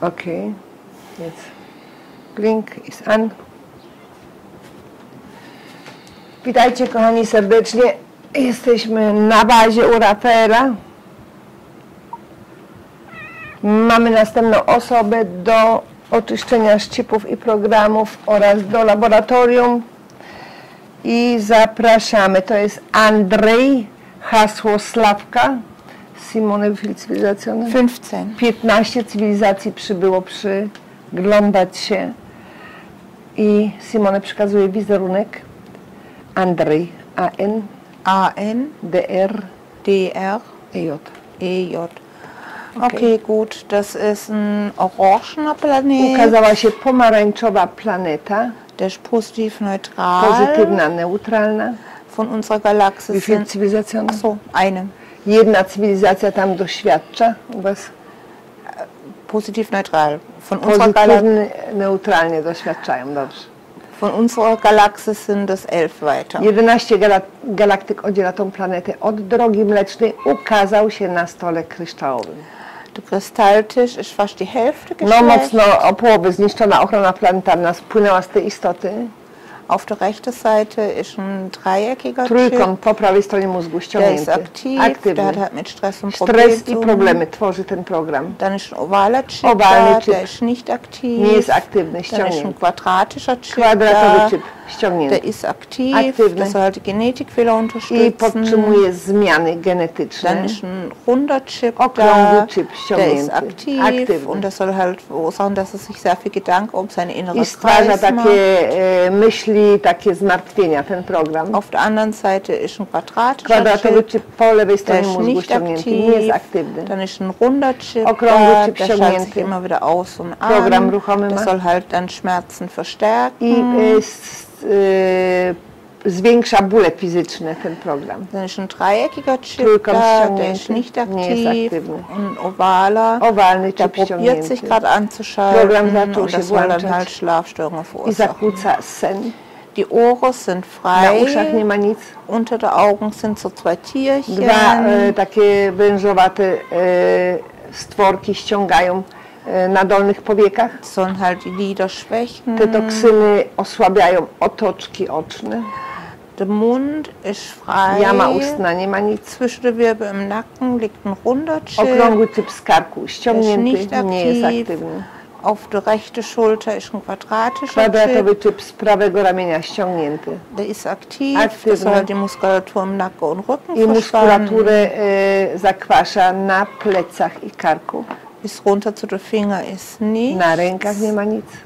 Okay. Jetzt blink is an. Witajcie kochani serdecznie. Jesteśmy na bazie u Rafaela. Mamy następną osobę do oczyszczenia szczypów i programów oraz do laboratorium. I zapraszamy. To jest Andrzej, hasło Sławka. Simone, wie viele Zivilisationen? 15. 15 cywilizacji przybyło przyglądać się. I Simone przekazuje wizerunek. Andrzej, A-N, A-N, D-R, D-R, E-J. E-J. Okay, gut, das ist ein orangener Planet. Ukazała się pomarańczowa planeta, Der ist positiv neutral. pozytywna, neutralna. Von unserer Galaxie Wie viele sind Zivilisationen? so eine. Jedna cywilizacja tam doświadcza u was? Positiv neutral. Von unserer Galaxie. Pozytywnie, neutralnie doświadczają, dobrze. Von unserer Galaxie sind es 11 weiter. 11 galaktyk oddziela tą planetę od drogi mlecznej, ukazał się na stole kryształowym. Der Kristalltisch ist fast die Hälfte No geschwächt. mocno o połowę zniszczona ochrona planetarna spłynęła z tej istoty. Auf der rechten Seite ist ein dreieckiger Trójkąt po prawej stronie mózgu Der ist ściągnięty, aktiv, der hat aktywny. halt mit Stress und Stres i Problemen. problemy tworzy ten program. Dann ist ein ovaler Chip Owalny da, Chip. der ist nicht aktiv. Nie jest aktywny, Dann ist ein ściągnięty. quadratischer Chip Kwadratowy da, chip ściągnięty. der ist aktiv, Aktywny. der soll halt die Genetikfehler I unterstützen. podtrzymuje zmiany genetyczne. Dann ist ein runder Chip Okrągły da, chip der ściągnięty, ist aktiv aktywny. und das soll halt verursachen, dass er sich sehr viel Gedanken um seine innere I stwarza Kreis macht. takie myśli, takie zmartwienia, ten program. Auf der anderen Seite ist ein quadratischer Kwadratowy Chip, chip po lewej der stronie ist mózgu nicht ściągnięty, nie jest aktiv. aktywny. Dann ist ein runder Chip Okrągły da, chip der schaltet sich ściągnięty. immer wieder aus und Program an. ruchomy Der ma. soll halt dann Schmerzen verstärken. I zwiększa bóle fizyczne ten program. Dann ist ein dreieckiger Chip Trójkąt da, der ściągnięty, ist nicht nie jest aktiv. aktywny. Ein ovaler, Owalny der chip probiert ściągnięty. sich gerade anzuschalten Program zaczął und się das soll dann włączać. halt Schlafstörungen I verursachen. zakłóca sen. Die Ohren sind Na uszach frei, nie ma nic. unter den Augen sind so zwei Tierchen. Dwa takie wężowate stworki ściągają na dolnych powiekach. Sollen halt die Lider schwächen. Te toksyny osłabiają otoczki oczne. Der Mund ist frei. Jama ustna nie ma nic. Zwischen den Wirbeln im Nacken liegt ein runder Chip. Okrągły typ z karku ściągnięty, nicht nie jest aktiv. aktywny. Auf der rechten Schulter ist ein quadratischer Kwadratowy Chip. typ z prawego ramienia ściągnięty. Der ist aktiv. Aktywny. Das soll halt die Muskulatur im Nacken und Rücken I verspannen. muskulaturę zakwasza na plecach i karku. Bis runter zu den Fingern ist nicht. Na rękach nie ma nic.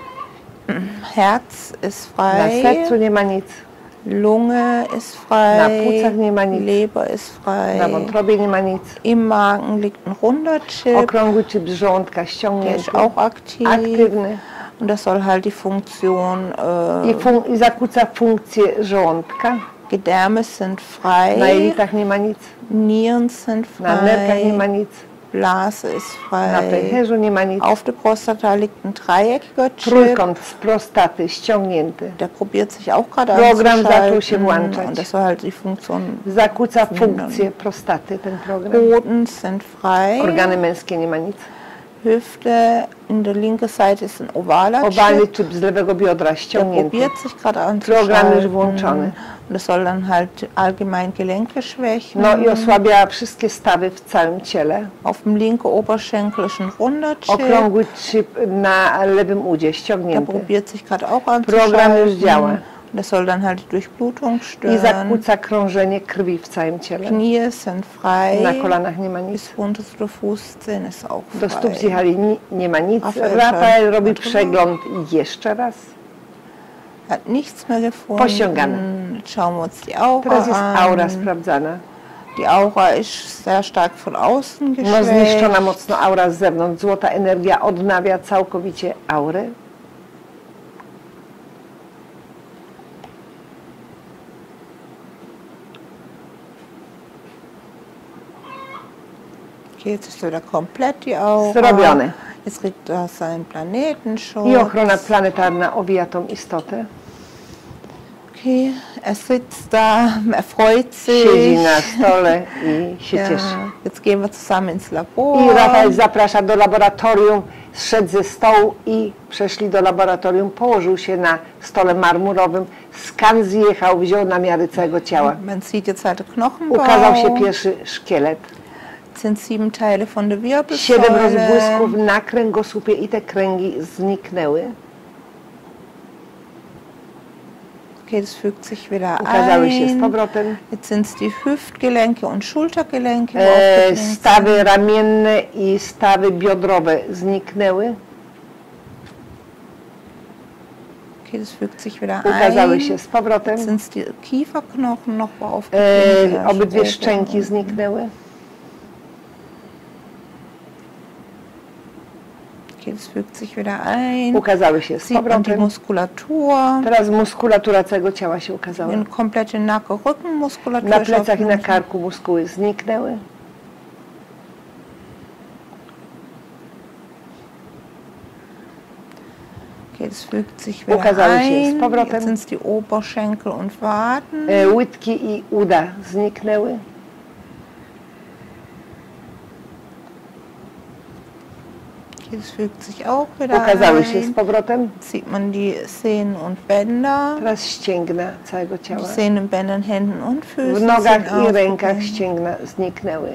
Herz ist Na frei. sercu nie ma nic. Lunge ist Na frei. płucach nie ma nic. Leber ist frei. Na wątrobie nie ma nic. Im Magen liegt ein runder Chip. Okrągły typ z żołądka Der ściągnięty. ist auch aktiv. Aktywny. Und das soll halt die Funktion, I zakłóca funkcję żołądka. Gedärme sind Na frei, jelitach nie ma nic. Nieren sind Na nerkach nie ma frei, nic. Blase ist Na frei. pęcherzu nie ma nic. Auf der Prostata liegt ein dreieckiger Chip. Trójkąt z prostaty ściągnięty. Der probiert sich auch gerade Program zaczął się anzuschalten. włączać. Und das soll halt die Funktion. Zakłóca funkcję prostaty ten program. Hoden sind frei. Organy męskie nie ma nic. Hüfte, in der linken Seite ist ein ovaler Owalny Chip. typ z lewego biodra Der ściągnięty. probiert sich gerade Program już anzuschalten. włączony. Und das soll dann halt allgemein Gelenke schwächen. No i osłabia wszystkie stawy w całym ciele. Auf dem linken Oberschenkel ist ein runder Chip. Okrągły chip na lewym udzie Der ściągnięty. probiert sich gerade auch Program już działa. anzuschalten. Das soll dann halt die Durchblutung I stören. zakłóca krążenie krwi w całym ciele. Knie sind frei. Na kolanach nie ma nic. Bis runter zu den Fußzehen ist auch frei. Do stóp zjechali nie ma nic. Rafael Rafael robi Schall. przegląd jeszcze raz. Hat nichts mehr gefunden. Posiągane. Jetzt schauen wir uns die Aura Teraz jest an. aura sprawdzana. Die Aura ist sehr stark von außen No geschwächt. zniszczona mocno aura z zewnątrz. Złota energia odnawia całkowicie aurę. Okay, jetzt ist wieder komplett die Aura. Zrobione. Jetzt kriegt er seinen Planetenschutz. I ochrona planetarna owija tą istotę. Okay, er sitzt da, er freut sich. Siedzi na stole i się cieszy. Ja, jetzt gehen wir zusammen ins Labor. I Rafael zaprasza do laboratorium. Zszedł ze stołu i przeszli do laboratorium. Położył się na stole marmurowym. Skan zjechał, wziął namiary całego ciała. Man sieht jetzt halt Knochenbau. Ukazał się pierwszy szkielet. Sind 7 Teile von der 7 Wirbelsäule. rozbłysków na kręgosłupie i te kręgi zniknęły. Okay, das fügt sich wieder Ukazały się z ein. powrotem. Jetzt sind es die Hüftgelenke und Schultergelenke. die aufgebläht sind. Stawy ramienne i stawy biodrowe zniknęły. Okay, das fügt sich wieder Ukazały ein. się z powrotem. Jetzt sind es die Kieferknochen noch aufgebläht. Obydwie szczęki zniknęły. Okay, das fügt sich wieder ein. Ukazały się z Sieht man die powrotem. Muskulatur. Teraz muskulatura całego ciała się ukazała. Die komplette Nacken-Rückenmuskulatur. Na ist auf plecach i na jeden Fall. karku muskuły zniknęły. Okay, das fügt sich wieder Ukazały się z ein. powrotem. Jetzt sind es die Oberschenkel und Waden. Łydki i uda zniknęły. Okay, das fügt sich auch wieder Ukazały się z ein. powrotem. Sieht man die Sehnen und Bänder. Teraz ścięgna całego Die ciała. Sehnen, Bändern, Händen und W Füßen nogach sind i rękach aufgebläht. ścięgna zniknęły.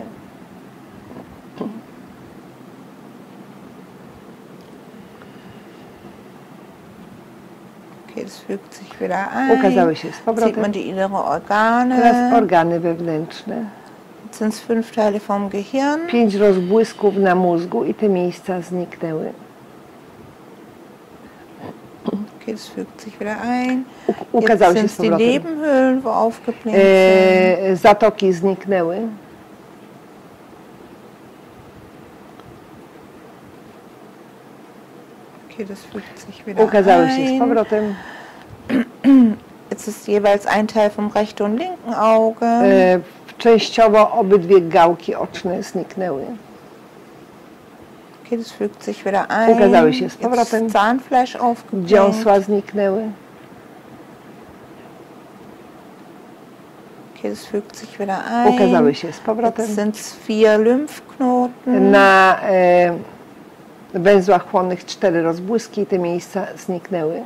Okay, das fügt sich wieder Ukazały ein. się z Sieht man powrotem. die inneren Organe. Teraz organy wewnętrzne. Jetzt sind es 5 Teile vom Gehirn. 5 rozbłysków na mózgu i te miejsca zniknęły. Okay, das fügt sich wieder ein. Jetzt Ukazały się sind z es die powrotem. Nebenhöhlen, wo aufgebläht sind. Zatoki zniknęły. Okay, das fügt sich wieder Ukazały się z ein. powrotem. Jetzt ist jeweils ein Teil vom rechten und linken Auge. Częściowo obydwie gałki oczne zniknęły. Okay, das fügt sich wieder ein. Ukazały się z Jetzt powrotem. ist Zahnfleisch aufgebläht. Dziąsła zniknęły. Okay, das fügt sich wieder ein. Ukazały się z Jetzt powrotem. sind es 4 Lymphknoten. Na węzłach chłonnych 4 rozbłyski i te miejsca zniknęły.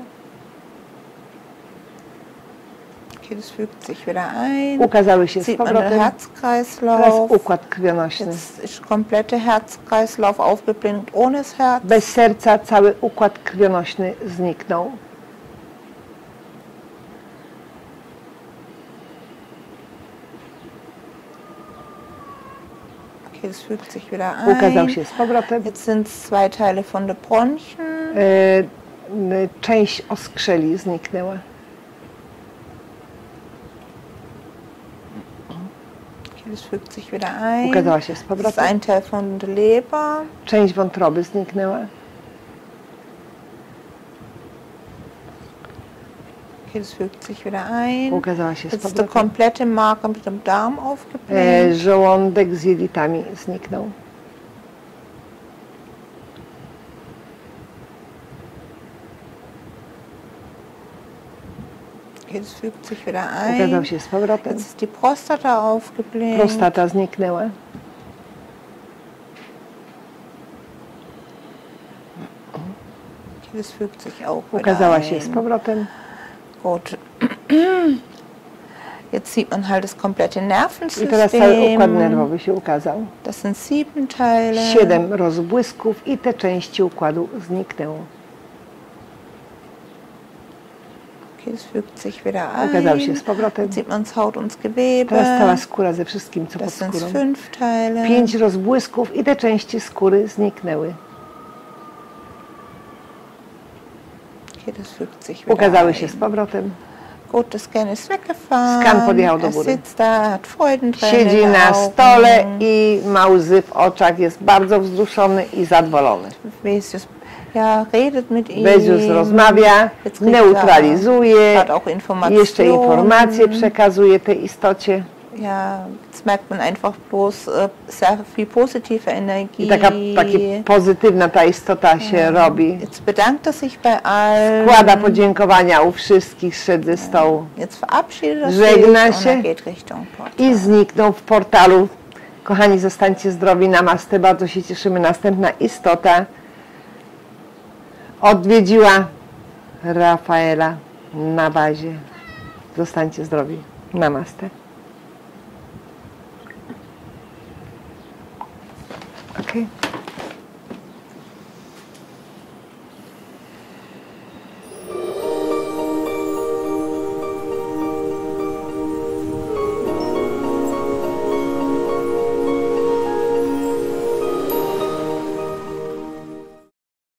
Okay, das fügt sich wieder ein. Ukazały się z Sieht man den powrotem. Teraz Herzkreislauf. układ krwionośny. Jetzt ist komplette Herzkreislauf aufgebläht ohne das Herz. Bez serca cały układ krwionośny zniknął. Okay, das fügt sich wieder Ukazał ein. się z powrotem. Jetzt sind es 2 Teile von den Bronchien. Część oskrzeli zniknęła. Okay, das fügt sich wieder ein. Ukazała się z Das ist powrotem. ein Teil von der Leber. Część wątroby zniknęła. Okay, das fügt sich wieder ein. Ukazała się z Jetzt ist der powrotem. komplette Magen mit dem Darm aufgebläht. Żołądek z jelitami zniknął. Okay, das fügt sich wieder Ukazał ein. się z powrotem. Jetzt ist die Prostata aufgebläht. Prostata zniknęła. Okay, das fügt sich auch wieder Ukazała się z ein. powrotem. Gut. Jetzt sieht man halt das komplette I teraz cały układ Nervensystem. nerwowy się ukazał. Das sind 7 Teile. 7 rozbłysków i te części układu zniknęło. Okay, das fügt sich wieder ein. Ukazał się z powrotem. Jetzt sieht man das Haut und das Gewebe. Teraz cała skóra ze wszystkim, co pod Das sind skórą. 5 Teile. 5 rozbłysków i te części skóry zniknęły. Okay, das fügt sich wieder Ukazały się ein. z powrotem. Gut, der Scan ist weggefahren. Scan podjechał do Er góry. sitzt da, hat Freudentränen Siedzi in den na Augen. stole i ma łzy w oczach, jest bardzo wzruszony i zadowolony. Bezius, ja, redet mit ihm. Bezius rozmawia, Jetzt kriegt neutralizuje, hat auch Informationen. jeszcze informacje przekazuje tej istocie. Ja, jetzt merkt man einfach bloß sehr viel positive Energie. I taka pozytywna ta istota się robi. Jetzt bedankt er sich bei allen. Składa podziękowania u wszystkich, szedł ze stołu Jetzt verabschiedet er Żegna sich und się er geht Richtung Portal. i zniknął w portalu. Kochani, zostańcie zdrowi, namaste, bardzo się cieszymy. Następna istota odwiedziła Rafaela na bazie. Zostańcie zdrowi. Namaste. Okay.